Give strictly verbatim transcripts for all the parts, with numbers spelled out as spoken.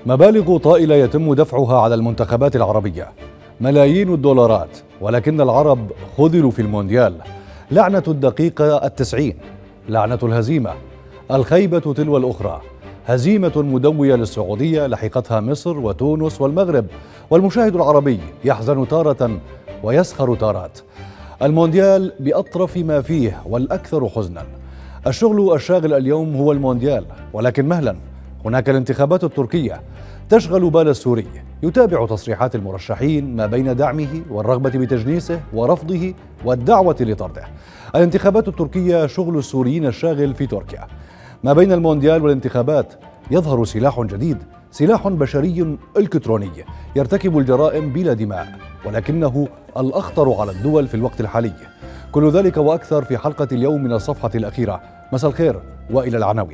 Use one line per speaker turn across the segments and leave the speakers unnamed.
مبالغ طائلة يتم دفعها على المنتخبات العربية، ملايين الدولارات، ولكن العرب خذلوا في المونديال. لعنة الدقيقة التسعين، لعنة الهزيمة، الخيبة تلو الأخرى. هزيمة مدوية للسعودية لحقتها مصر وتونس والمغرب، والمشاهد العربي يحزن تارة ويسخر تارات. المونديال بأطرف ما فيه والأكثر حزنا. الشغل الشاغل اليوم هو المونديال، ولكن مهلا هناك الانتخابات التركية تشغل بال السوري، يتابع تصريحات المرشحين ما بين دعمه والرغبة بتجنيسه ورفضه والدعوة لطرده. الانتخابات التركية شغل السوريين الشاغل في تركيا. ما بين المونديال والانتخابات يظهر سلاح جديد، سلاح بشري إلكتروني يرتكب الجرائم بلا دماء، ولكنه الأخطر على الدول في الوقت الحالي. كل ذلك وأكثر في حلقة اليوم من الصفحة الأخيرة. مساء الخير وإلى العناوين.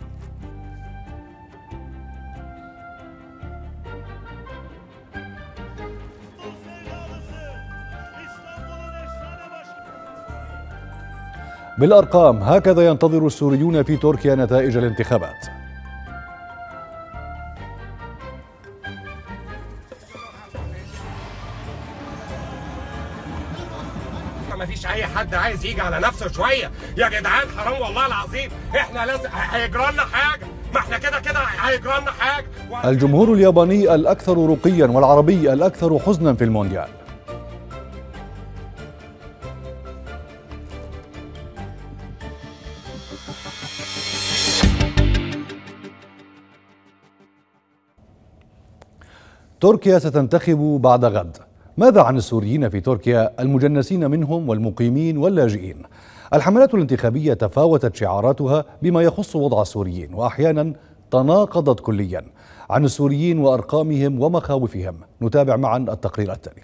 بالأرقام، هكذا ينتظر السوريون في تركيا نتائج الانتخابات.
ما فيش اي حد عايز يجي على نفسه شويه يا جدعان، حرام والله العظيم. احنا لازم هيجرى لنا حاجه، ما احنا كده كده هيجرى لنا حاجه.
الجمهور الياباني الأكثر رقيا والعربي الأكثر حزنا في المونديال. تركيا ستنتخب بعد غد. ماذا عن السوريين في تركيا، المجنسين منهم والمقيمين واللاجئين؟ الحملات الانتخابية تفاوتت شعاراتها بما يخص وضع السوريين، وأحيانا تناقضت كليا. عن السوريين وأرقامهم ومخاوفهم نتابع معا التقرير التالي.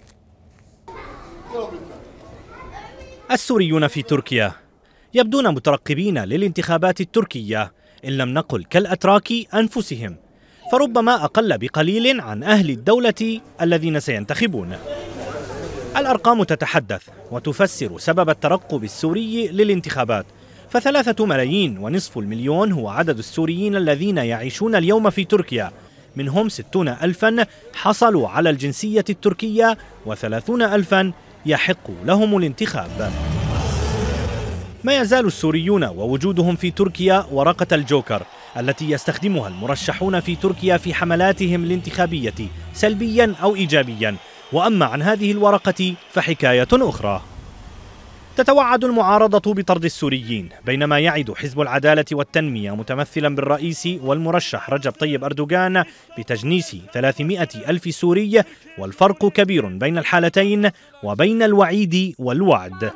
السوريون في تركيا يبدون مترقبين للانتخابات التركية، إن لم نقل كالأتراك أنفسهم، فربما أقل بقليل عن أهل الدولة الذين سينتخبون. الأرقام تتحدث وتفسر سبب الترقب السوري للانتخابات، فثلاثة ملايين ونصف المليون هو عدد السوريين الذين يعيشون اليوم في تركيا، منهم ستون ألفا حصلوا على الجنسية التركية وثلاثون ألفا يحق لهم الانتخاب. ما يزال السوريون ووجودهم في تركيا ورقة الجوكر التي يستخدمها المرشحون في تركيا في حملاتهم الانتخابية سلبيا أو إيجابيا، وأما عن هذه الورقة فحكاية أخرى. تتوعد المعارضة بطرد السوريين، بينما يعد حزب العدالة والتنمية متمثلا بالرئيس والمرشح رجب طيب أردوغان بتجنيس ثلاثمائة ألف سوري، والفرق كبير بين الحالتين وبين الوعيد والوعد.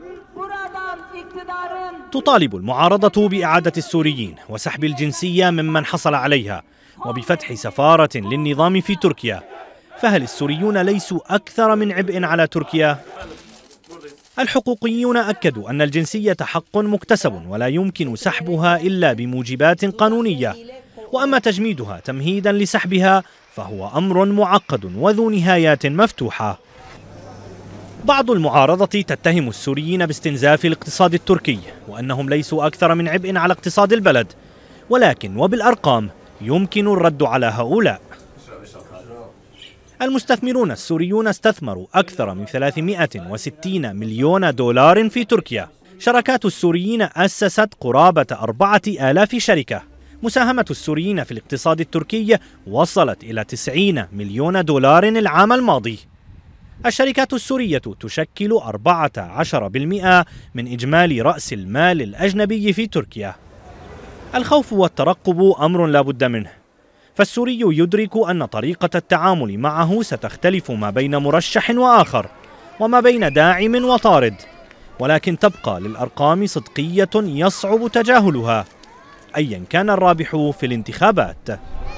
تطالب المعارضة بإعادة السوريين وسحب الجنسية ممن حصل عليها وبفتح سفارة للنظام في تركيا. فهل السوريون ليسوا أكثر من عبء على تركيا؟ الحقوقيون أكدوا أن الجنسية حق مكتسب ولا يمكن سحبها إلا بموجبات قانونية، وأما تجميدها تمهيدا لسحبها فهو أمر معقد وذو نهايات مفتوحة. بعض المعارضة تتهم السوريين باستنزاف الاقتصاد التركي وأنهم ليسوا أكثر من عبء على اقتصاد البلد، ولكن وبالأرقام يمكن الرد على هؤلاء. المستثمرون السوريون استثمروا أكثر من ثلاثمائة وستين مليون دولار في تركيا. شركات السوريين أسست قرابة أربعة آلاف شركة. مساهمة السوريين في الاقتصاد التركي وصلت إلى تسعين مليون دولار العام الماضي. الشركات السورية تشكل أربعة عشر بالمئة من إجمالي رأس المال الأجنبي في تركيا. الخوف والترقب أمر لا بد منه، فالسوري يدرك أن طريقة التعامل معه ستختلف ما بين مرشح وآخر وما بين داعم وطارد، ولكن تبقى للأرقام صدقية يصعب تجاهلها أيا كان الرابح في الانتخابات.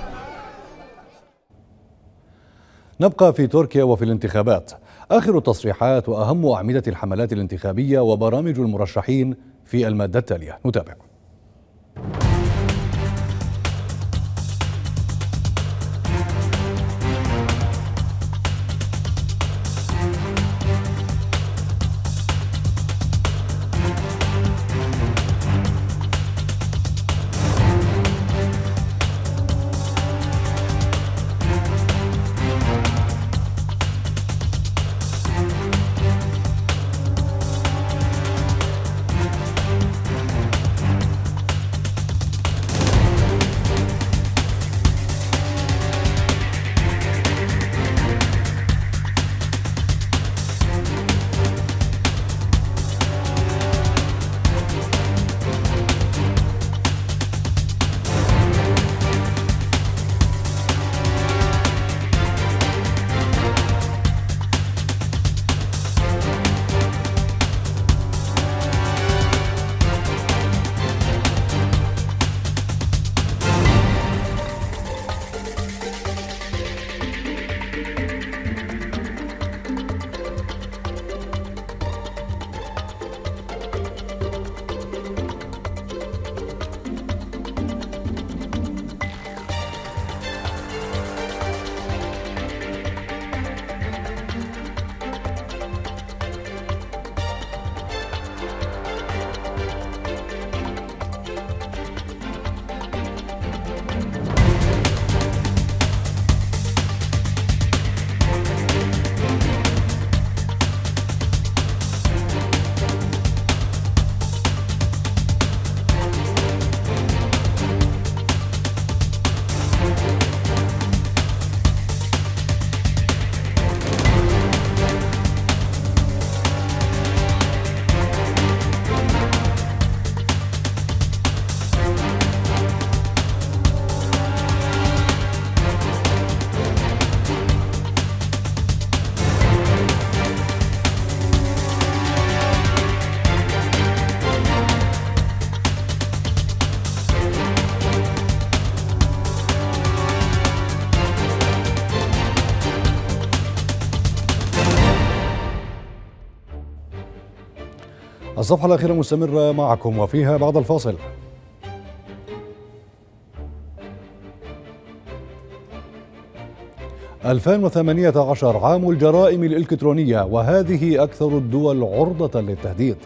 نبقى في تركيا وفي الانتخابات. آخر التصريحات وأهم أعمدة الحملات الانتخابية وبرامج المرشحين في المادة التالية، نتابع. الصفحة الأخيرة مستمرة معكم وفيها بعد الفاصل. ألفين وثمانية عشر عام الجرائم الإلكترونية، وهذه أكثر الدول عرضة للتهديد.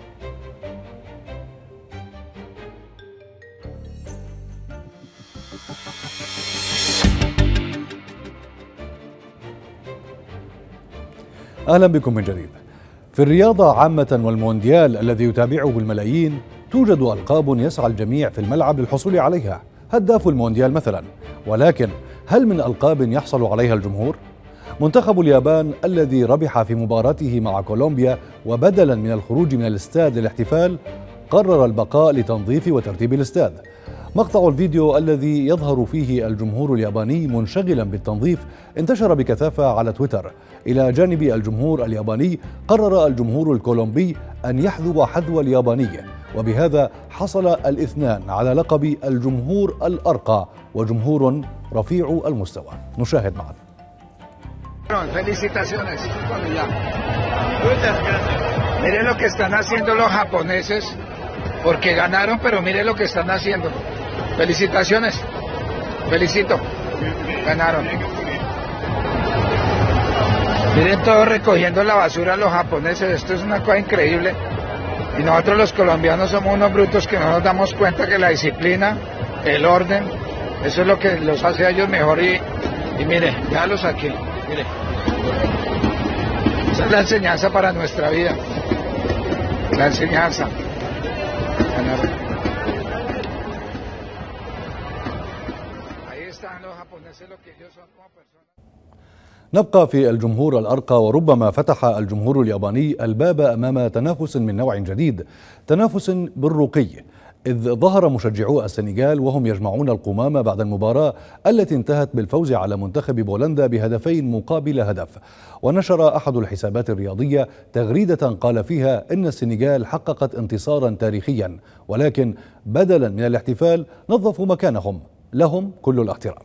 أهلا بكم من جديد. في الرياضة عامة والمونديال الذي يتابعه الملايين، توجد ألقاب يسعى الجميع في الملعب للحصول عليها، هداف المونديال مثلا. ولكن هل من ألقاب يحصل عليها الجمهور؟ منتخب اليابان الذي ربح في مباراته مع كولومبيا، وبدلا من الخروج من الاستاد للاحتفال قرر البقاء لتنظيف وترتيب الاستاد. مقطع الفيديو الذي يظهر فيه الجمهور الياباني منشغلا بالتنظيف انتشر بكثافة على تويتر. إلى جانب الجمهور الياباني، قرر الجمهور الكولومبي أن يحذو حذو الياباني، وبهذا حصل الاثنان على لقب الجمهور الأرقى وجمهور رفيع المستوى. نشاهد معا.
Felicitaciones. Miren lo que están haciendo los japoneses, porque ganaron, pero miren lo que están haciendo. Felicitaciones. Felicito. Ganaron. Miren todos recogiendo la basura los japoneses. Esto es una cosa increíble. Y nosotros los colombianos somos unos brutos que no nos damos cuenta que la disciplina, el orden, eso es lo que los hace a ellos mejor. Y, y mire, véalos aquí. Mire, esa es la enseñanza para nuestra vida, la enseñanza. Ahí están los japoneses, lo que ellos son como personas.
نبقى في الجمهور الأرقى، وربما فتح الجمهور الياباني الباب أمام تنافس من نوع جديد، تنافس بالرقي، إذ ظهر مشجعو السنغال وهم يجمعون القمامة بعد المباراة التي انتهت بالفوز على منتخب بولندا بهدفين مقابل هدف. ونشر أحد الحسابات الرياضية تغريدة قال فيها إن السنغال حققت انتصارا تاريخيا، ولكن بدلا من الاحتفال نظفوا مكانهم، لهم كل الاحترام.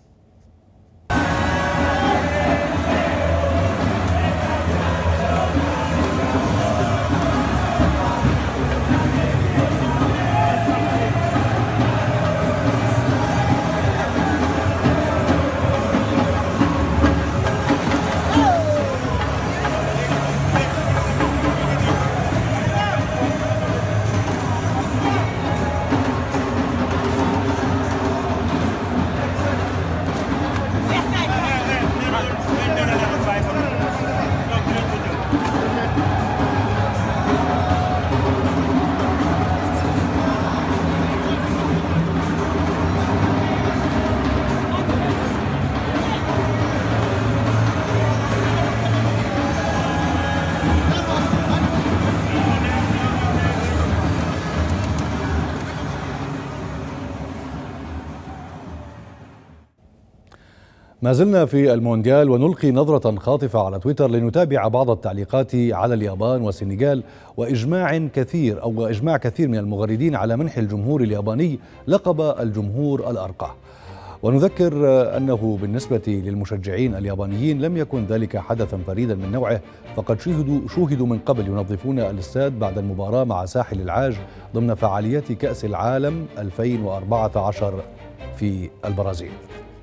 ما زلنا في المونديال، ونلقي نظرة خاطفة على تويتر لنتابع بعض التعليقات على اليابان والسنغال وإجماع كثير أو إجماع كثير من المغردين على منح الجمهور الياباني لقب الجمهور الأرقى. ونذكر أنه بالنسبة للمشجعين اليابانيين لم يكن ذلك حدثا فريدا من نوعه، فقد شوهدوا شوهدوا من قبل ينظفون الاستاد بعد المباراة مع ساحل العاج ضمن فعاليات كأس العالم ألفين وأربعة عشر في البرازيل.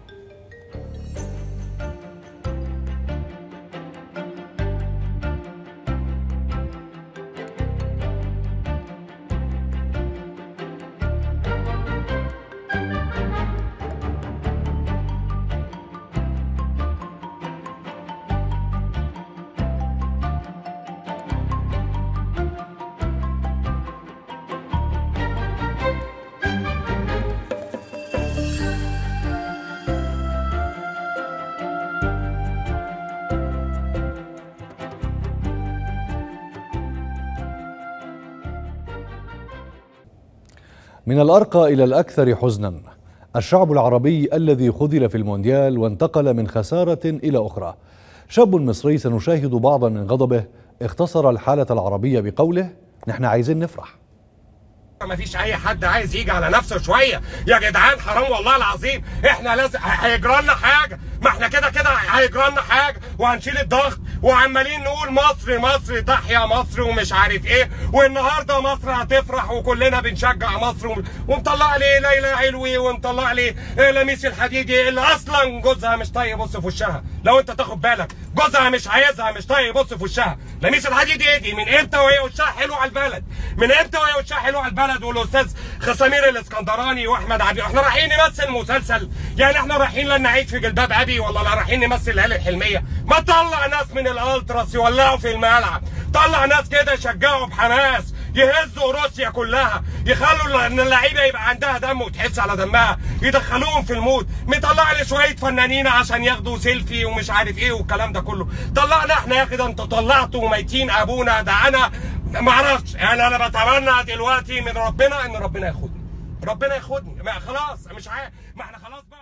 من الأرقى إلى الأكثر حزنا، الشعب العربي الذي خذل في المونديال وانتقل من خسارة إلى أخرى. شاب مصري سنشاهد بعضا من غضبه اختصر الحالة العربية بقوله: نحن عايزين نفرح.
ما فيش اي حد عايز يجي على نفسه شويه يا جدعان، حرام والله العظيم. احنا لازم هيجرى لنا حاجه، ما احنا كده كده هيجرى لنا حاجه وهنشيل الضغط. وعمالين نقول مصر مصر تحيا مصر ومش عارف ايه، والنهارده مصر هتفرح وكلنا بنشجع مصر، ومطلع لي ليلى علوي ومطلع لي لميس الحديدي اللي اصلا جوزها مش طايق يبص في وشها. لو انت تاخد بالك جوزها مش عايزها، مش طايق يبص في وشها. لميس الحديدي ايه دي؟ من امتى وهي وشها حلو على البلد؟ من امتى وهي وشها حلو على البلد؟ والاستاذ خسامير الاسكندراني واحمد عبد، احنا رايحين نمثل مسلسل؟ يعني احنا رايحين لا نعيش في جلباب ابي ولا لا رايحين نمثل الهلال الحلميه؟ ما تطلع ناس من الالتراس يولعوا في الملعب، طلع ناس كده يشجعوا بحماس، يهزوا روسيا كلها، يخلوا ان اللعيبه يبقى عندها دم وتحس على دمها، يدخلوهم في المود. مطلع لي شويه فنانين عشان ياخدوا سيلفي ومش عارف ايه والكلام ده كله. طلعنا احنا يا اخي، ده انتوا طلعتوا وميتين ابونا. ده انا ما اعرفش، يعني انا بتمنى دلوقتي من ربنا ان ربنا ياخدني، ربنا ياخدني. ما خلاص مش عارف، ما احنا خلاص بقى.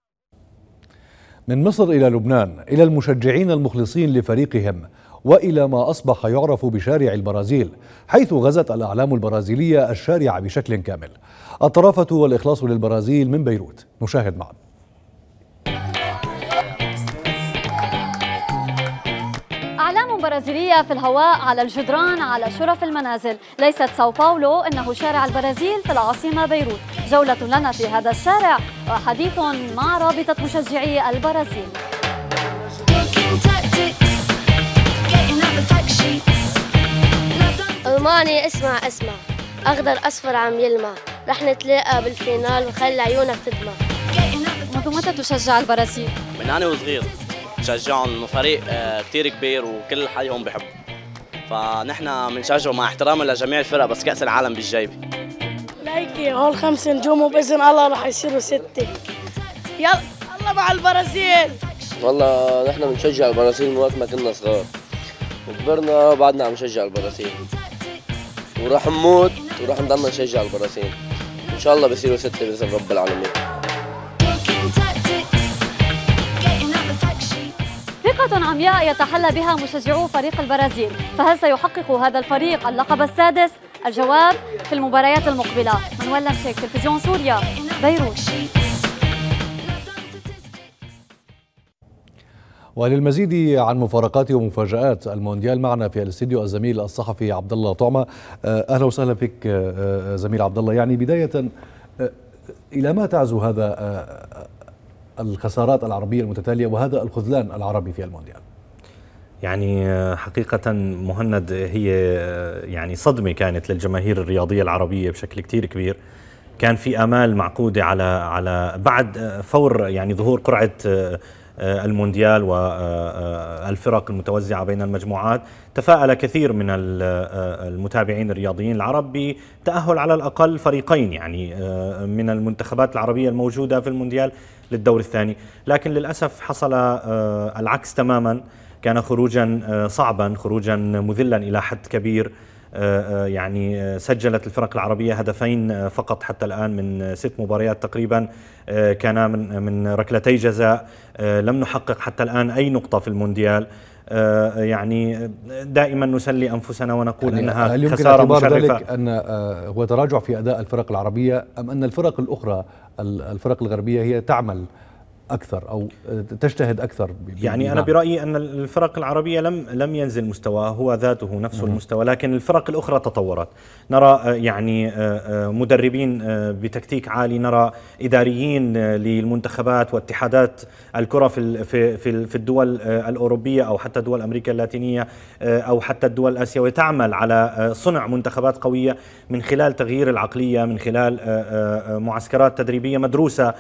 من مصر إلى لبنان، إلى المشجعين المخلصين لفريقهم، وإلى ما أصبح يعرف بشارع البرازيل، حيث غزت الأعلام البرازيلية الشارع بشكل كامل. الطرافة والإخلاص للبرازيل من بيروت، نشاهد معا.
أعلام برازيلية في الهواء، على الجدران، على شرف المنازل. ليست ساو باولو، إنه شارع البرازيل في العاصمة بيروت. جولة لنا في هذا الشارع وحديث مع رابطة مشجعي البرازيل.
ألماني اسمع اسمع، أخضر أصفر عم يلمع، رح نتلاقى بالفينال وخلي عيونك تدمع.
منذ متى تشجع البرازيل؟
من أنا وصغير بشجعهم، فريق كتير كبير وكل حيهم بحبه، فنحن بنشجعه مع احترامنا لجميع الفرق، بس كأس العالم بالجيبة.
لايكي هول خمس نجوم وبإذن الله رح يصيروا ستة. يلا الله مع البرازيل.
والله نحن بنشجع البرازيل من وقت ما كنا صغار، وكبرنا بعدنا عم نشجع البرازيل، وراح نموت وراح نضلنا نشجع البرازيل. ان شاء الله بصيروا ستة بإذن رب العالمين.
ثقة عمياء يتحلى بها مشجعو فريق البرازيل، فهل سيحقق هذا الفريق اللقب السادس؟ الجواب في المباريات المقبلة. منوال لمشيك، تلفزيون سوريا، بيروت.
وللمزيد عن مفارقات ومفاجآت المونديال معنا في الاستديو الزميل الصحفي عبد الله طعمة. اهلا وسهلا بك زميل عبد الله. يعني بداية، الى ما تعزو هذا الخسارات العربية المتتالية وهذا الخذلان العربي في المونديال؟
يعني حقيقة مهند، هي يعني صدمة كانت للجماهير الرياضية العربية بشكل كتير كبير. كان في آمال معقودة على على بعد فور يعني ظهور قرعة المونديال والفرق المتوزعة بين المجموعات. تفاءل كثير من المتابعين الرياضيين العرب بتأهل على الأقل فريقين يعني من المنتخبات العربية الموجودة في المونديال للدور الثاني، لكن للأسف حصل العكس تماما. كان خروجا صعبا، خروجا مذلا إلى حد كبير. يعني سجلت الفرق العربية هدفين فقط حتى الآن من ست مباريات تقريبا، كان من من ركلتي جزاء. لم نحقق حتى الآن أي نقطة في المونديال. يعني دائما نسلي أنفسنا ونقول يعني أنها خسارة مشرفة.
ذلك أن هو تراجع في أداء الفرق العربية، أم أن الفرق الأخرى الفرق الغربية هي تعمل أكثر أو تجتهد أكثر؟
يعني أنا برأيي أن الفرق العربية لم لم ينزل مستواه، هو ذاته نفس المستوى، لكن الفرق الأخرى تطورت. نرى يعني مدربين بتكتيك عالي، نرى إداريين للمنتخبات واتحادات الكرة في في في الدول الأوروبية أو حتى دول أمريكا اللاتينية أو حتى الدول الآسيوية تعمل على صنع منتخبات قوية من خلال تغيير العقلية، من خلال معسكرات تدريبية مدروسة،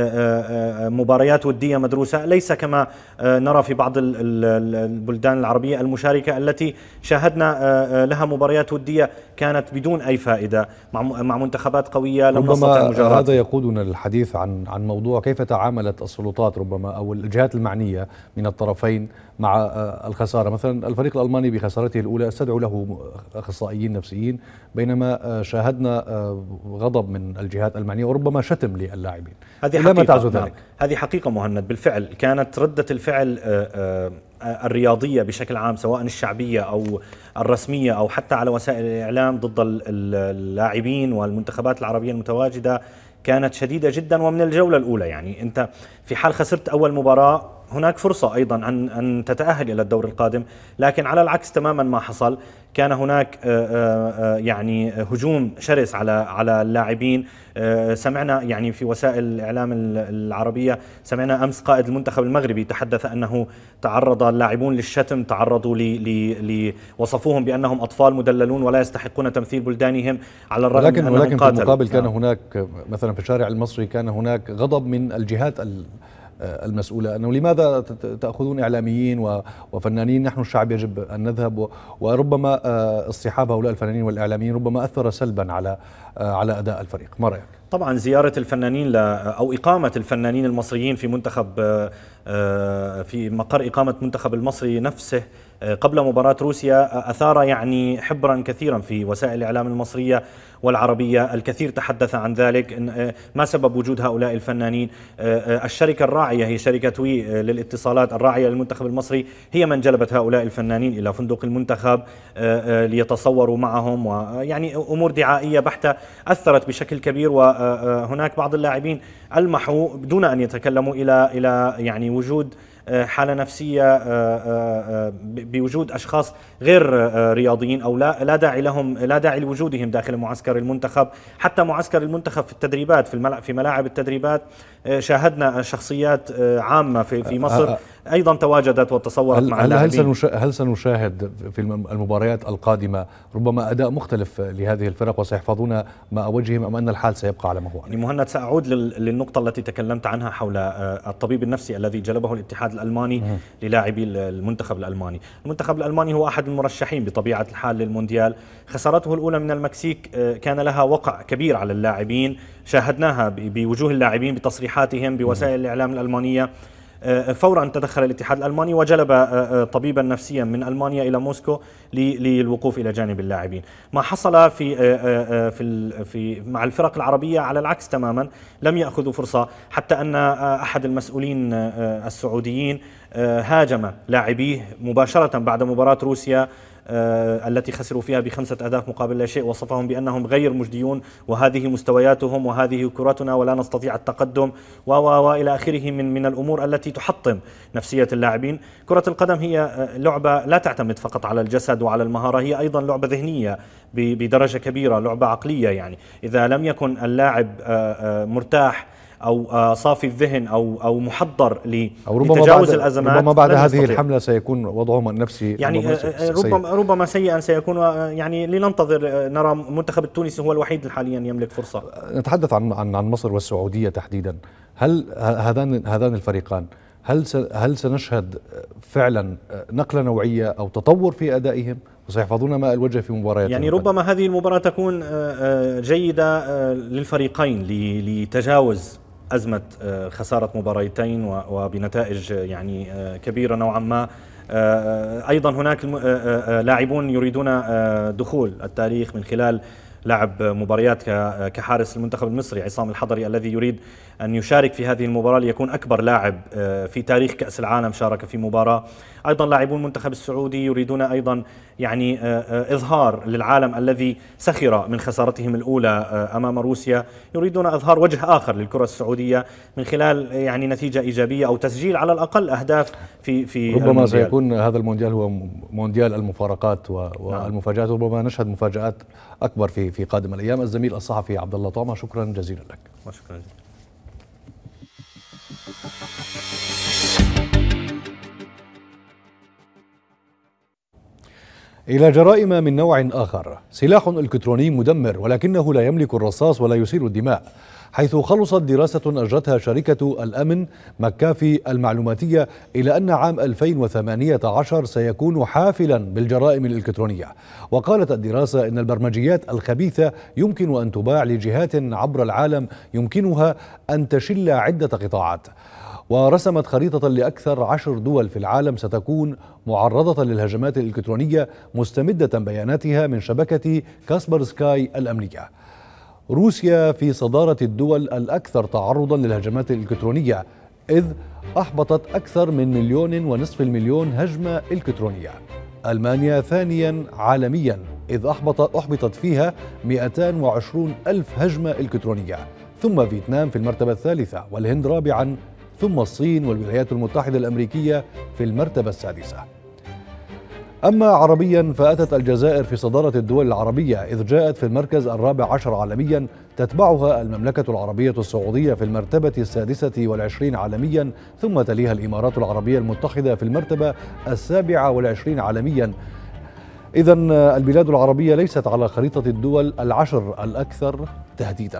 مباريات ودية مدروسة، ليس كما نرى في بعض البلدان العربية المشاركة التي شاهدنا لها مباريات ودية كانت بدون أي فائدة مع منتخبات قوية لم نستطع المجارات.
هذا يقودنا للحديث عن عن موضوع كيف تعاملت السلطات ربما أو الجهات المعنية من الطرفين مع الخسارة. مثلا الفريق الألماني بخسارته الأولى استدعوا له أخصائيين نفسيين، بينما شاهدنا غضب من الجهات المعنية وربما شتم للاعبين.
هذه حقيقة ذلك. هذه حقيقة مهند، بالفعل كانت ردة الفعل الرياضية بشكل عام سواء الشعبية أو الرسمية أو حتى على وسائل الإعلام ضد اللاعبين والمنتخبات العربية المتواجدة كانت شديدة جدا ومن الجولة الأولى. يعني أنت في حال خسرت أول مباراة هناك فرصة أيضا أن أن تتأهل إلى الدور القادم، لكن على العكس تماما ما حصل. كان هناك يعني هجوم شرس على على اللاعبين. سمعنا يعني في وسائل الإعلام العربية، سمعنا أمس قائد المنتخب المغربي تحدث أنه تعرض اللاعبون للشتم، تعرضوا ل وصفوهم بأنهم أطفال مدللون ولا يستحقون تمثيل بلدانهم، على الرغم
ولكن
من أنهم
ولكن في المقابل كان
نعم.
هناك مثلا في الشارع المصري كان هناك غضب من الجهات المسؤولة، أنه لماذا تأخذون إعلاميين وفنانين؟ نحن الشعب يجب أن نذهب، وربما اصطحاب هؤلاء الفنانين والإعلاميين ربما أثر سلبا على على أداء الفريق. ما رأيك؟
طبعا زيارة الفنانين أو إقامة الفنانين المصريين في منتخب في مقر إقامة منتخب المصري نفسه قبل مباراة روسيا أثار يعني حبرا كثيرا في وسائل الإعلام المصرية والعربية. الكثير تحدث عن ذلك. ما سبب وجود هؤلاء الفنانين؟ الشركة الراعية هي شركة وي للاتصالات الراعية للمنتخب المصري، هي من جلبت هؤلاء الفنانين إلى فندق المنتخب ليتصوروا معهم، ويعني أمور دعائية بحتة أثرت بشكل كبير. وهناك بعض اللاعبين ألمحوا دون أن يتكلموا إلى إلى يعني وجود حالة نفسية بوجود أشخاص غير رياضيين أو لا لا داعي لهم لا داعي لوجودهم داخل معسكر المنتخب. حتى معسكر المنتخب في التدريبات في في ملاعب التدريبات شاهدنا شخصيات عامة في في مصر أيضا تواجدت وتصورت مع اللاعبين.
هل سنشاهد في المباريات القادمة ربما أداء مختلف لهذه الفرق وسيحفظون ماء وجههم أم أن الحال سيبقى على ما هو؟
يعني مهند، سأعود للنقطة التي تكلمت عنها حول الطبيب النفسي الذي جلبه الاتحاد الألماني للاعبي المنتخب الألماني. المنتخب الألماني هو أحد المرشحين بطبيعة الحال للمونديال. خسارته الأولى من المكسيك كان لها وقع كبير على اللاعبين، شاهدناها بوجوه اللاعبين بتصريحاتهم بوسائل الإعلام الألمانية. فورا تدخل الاتحاد الألماني وجلب طبيبا نفسيا من ألمانيا إلى موسكو للوقوف إلى جانب اللاعبين. ما حصل في في في مع الفرق العربية على العكس تماما، لم يأخذوا فرصة، حتى أن أحد المسؤولين السعوديين هاجم لاعبيه مباشرة بعد مباراة روسيا التي خسروا فيها بخمسة أهداف مقابل لا شيء، وصفهم بأنهم غير مجديون وهذه مستوياتهم وهذه كرتنا ولا نستطيع التقدم و وإلى آخره من من الأمور التي تحطم نفسية اللاعبين. كرة القدم هي لعبة لا تعتمد فقط على الجسد وعلى المهارة، هي أيضا لعبة ذهنية بدرجة كبيرة، لعبة عقلية. يعني إذا لم يكن اللاعب مرتاح أو صافي الذهن أو أو محضر لتجاوز الأزمات،
ربما بعد هذه الحملة سيكون وضعهم النفسي
يعني ربما ربما سيئا سيكون. يعني لننتظر نرى المنتخب التونسي هو الوحيد حاليا يملك فرصة.
نتحدث عن عن عن مصر والسعودية تحديدا. هل هذان هذان الفريقان هل هل سنشهد فعلا نقلة نوعية أو تطور في أدائهم وسيحفظون ماء الوجه في مباريات؟
يعني ربما هذه المباراة تكون جيدة للفريقين لتجاوز أزمة خسارة مباراتين وبنتائج يعني كبيرة نوعا ما. أيضا هناك لاعبون يريدون دخول التاريخ من خلال لعب مباريات كحارس المنتخب المصري عصام الحضري الذي يريد أن يشارك في هذه المباراة ليكون أكبر لاعب في تاريخ كأس العالم شارك في مباراة. أيضا لاعبون المنتخب السعودي يريدون أيضا يعني إظهار للعالم الذي سخر من خسارتهم الأولى أمام روسيا، يريدون إظهار وجه آخر للكرة السعودية من خلال يعني نتيجة إيجابية أو تسجيل على الأقل أهداف في في
ربما المونديال. سيكون هذا المونديال هو مونديال المفارقات والمفاجآت، وربما نشهد مفاجآت أكبر في في قادم الأيام. الزميل الصحفي عبد الله طعمة، شكرا جزيلا لك.
شكرا جزيلا.
إلى جرائم من نوع آخر. سلاح إلكتروني مدمر ولكنه لا يملك الرصاص ولا يسيل الدماء، حيث خلصت دراسة أجرتها شركة الأمن مكافي المعلوماتية إلى أن عام ألفين وثمانية عشر سيكون حافلا بالجرائم الإلكترونية. وقالت الدراسة إن البرمجيات الخبيثة يمكن أن تباع لجهات عبر العالم يمكنها أن تشل عدة قطاعات. ورسمت خريطة لأكثر عشر دول في العالم ستكون معرضة للهجمات الإلكترونية مستمدة بياناتها من شبكة كاسبرسكاي الأمنية. روسيا في صدارة الدول الأكثر تعرضا للهجمات الإلكترونية، إذ أحبطت أكثر من مليون ونصف المليون هجمة إلكترونية. ألمانيا ثانيا عالميا، إذ أحبط أحبطت فيها مئتين وعشرين ألف هجمة إلكترونية، ثم فيتنام في المرتبة الثالثة، والهند رابعا ثم الصين والولايات المتحدة الأمريكية في المرتبة السادسة. أما عربيا فأتت الجزائر في صدارة الدول العربية إذ جاءت في المركز الرابع عشر عالميا، تتبعها المملكة العربية السعودية في المرتبة السادسة والعشرين عالميا، ثم تليها الإمارات العربية المتحدة في المرتبة السابعة والعشرين عالميا. إذن البلاد العربية ليست على خريطة الدول العشر الأكثر تهديدا.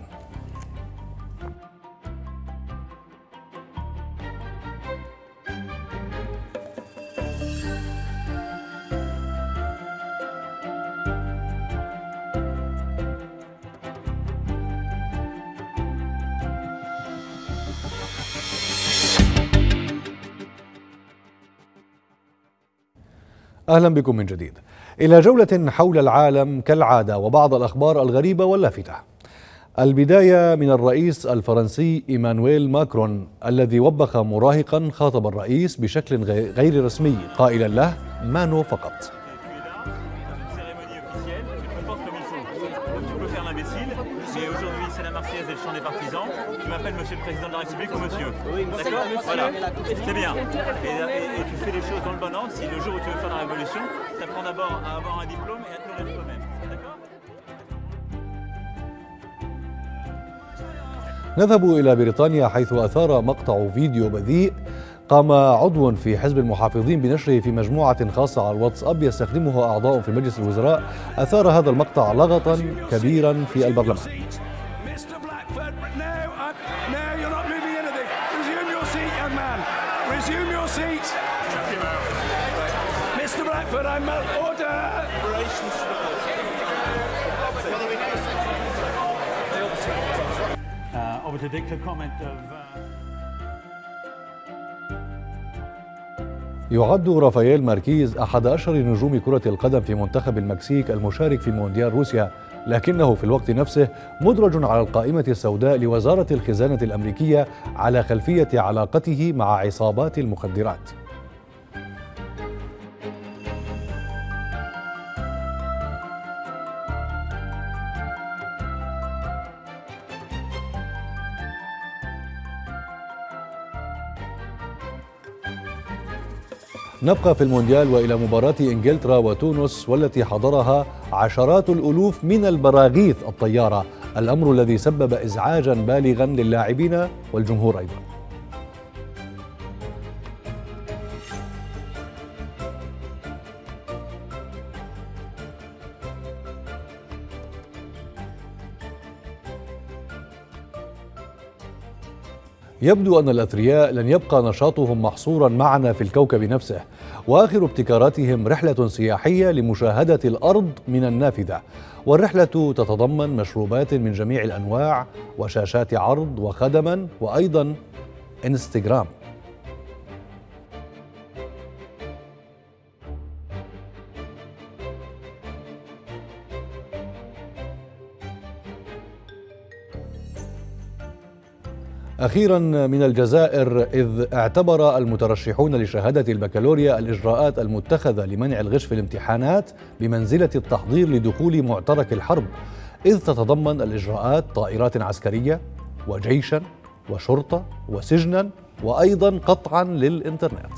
أهلا بكم من جديد إلى جولة حول العالم كالعادة وبعض الأخبار الغريبة واللافتة. البداية من الرئيس الفرنسي إيمانويل ماكرون الذي وبخ مراهقا خاطب الرئيس بشكل غير رسمي قائلا له مانو فقط.
Monsieur le Président de la République ou monsieur. Oui, d'accord, voilà, c'est bien. Et, et, et tu fais les choses dans le bon ordre. Si le jour où tu veux faire la révolution, tu apprends d'abord à avoir un diplôme et à te nourrir toi-même. D'accord.
نذهب إلى بريطانيا حيث أثار مقطع فيديو بذيء قام عضو في حزب المحافظين بنشره في مجموعة خاصة على الواتساب يستخدمه أعضاء في مجلس الوزراء. أثار هذا المقطع لغطا كبيرا في البرلمان. يعد رافائيل ماركيز أحد أشهر نجوم كرة القدم في منتخب المكسيك المشارك في مونديال روسيا، لكنه في الوقت نفسه مدرج على القائمة السوداء لوزارة الخزانة الأمريكية على خلفية علاقته مع عصابات المخدرات. نبقى في المونديال وإلى مباراة إنجلترا وتونس والتي حضرها عشرات الألوف من البراغيث الطيارة، الأمر الذي سبب إزعاجا بالغا للاعبين والجمهور أيضا. يبدو أن الأثرياء لن يبقى نشاطهم محصورا معنا في الكوكب نفسه، وآخر ابتكاراتهم رحلة سياحية لمشاهدة الأرض من النافذة، والرحلة تتضمن مشروبات من جميع الأنواع وشاشات عرض وخدما وأيضا إنستغرام. أخيرا من الجزائر، إذ اعتبر المترشحون لشهادة البكالوريا الإجراءات المتخذة لمنع الغش في الامتحانات بمنزلة التحضير لدخول معترك الحرب، إذ تتضمن الإجراءات طائرات عسكرية وجيشا وشرطة وسجنا وأيضا قطعا للإنترنت.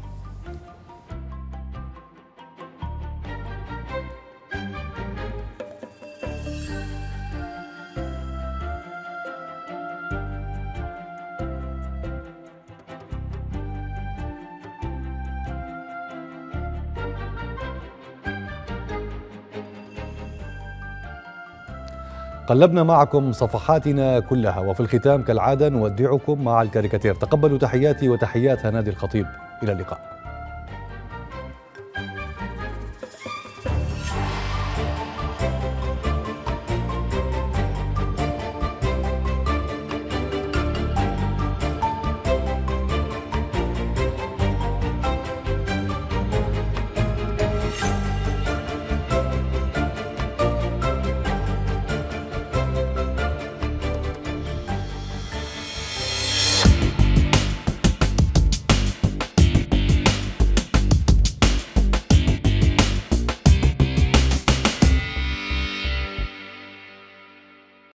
قلبنا معكم صفحاتنا كلها، وفي الختام كالعادة نودعكم مع الكاريكاتير. تقبلوا تحياتي وتحيات هنادي الخطيب، إلى اللقاء.